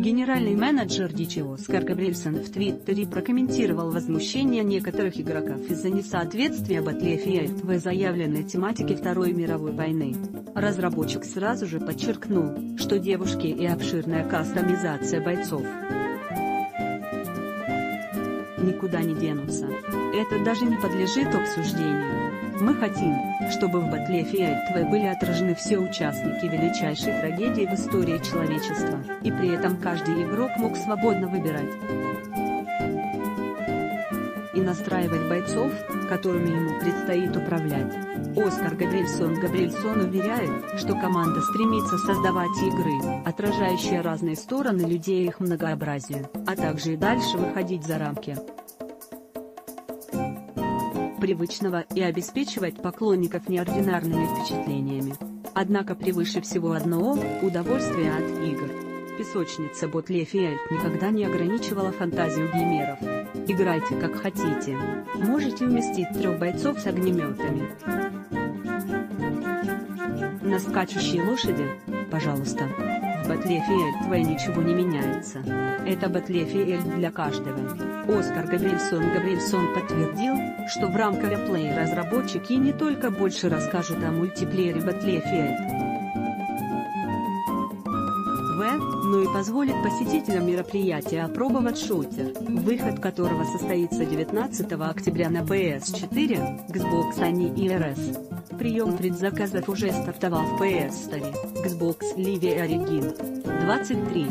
Генеральный менеджер DC Оскар Габриэльсон в Твиттере прокомментировал возмущение некоторых игроков из-за несоответствия Battlefield V заявленной тематике Второй мировой войны. Разработчик сразу же подчеркнул, что девушки и обширная кастомизация бойцов никуда не денутся. Это даже не подлежит обсуждению. Мы хотим, чтобы в Battlefield V были отражены все участники величайшей трагедии в истории человечества, и при этом каждый игрок мог свободно выбирать и настраивать бойцов, которыми ему предстоит управлять. Оскар Габриэльсон уверяет, что команда стремится создавать игры, отражающие разные стороны людей и их многообразие, а также и дальше выходить за рамки привычного и обеспечивать поклонников неординарными впечатлениями. Однако превыше всего одного – удовольствие от игр. Песочница Battlefield никогда не ограничивала фантазию геймеров. Играйте как хотите. Можете уместить 3 бойцов с огнеметами на скачущей лошади? Пожалуйста. В Battlefield V ничего не меняется. Это Battlefield для каждого. Оскар Габриэльсон подтвердил, что в рамках Play разработчики не только больше расскажут о мультиплеере Battlefield V, но и позволит посетителям мероприятия опробовать шутер, выход которого состоится 19 октября на PS4, Xbox One и RS. Прием предзаказов уже стартовал в PS Store, Xbox Live Origin. 23.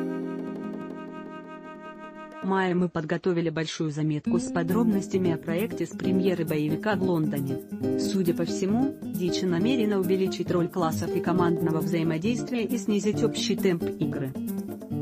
Мая мы подготовили большую заметку с подробностями о проекте с премьеры боевика в Лондоне. Судя по всему, DC намерена увеличить роль классов и командного взаимодействия и снизить общий темп игры.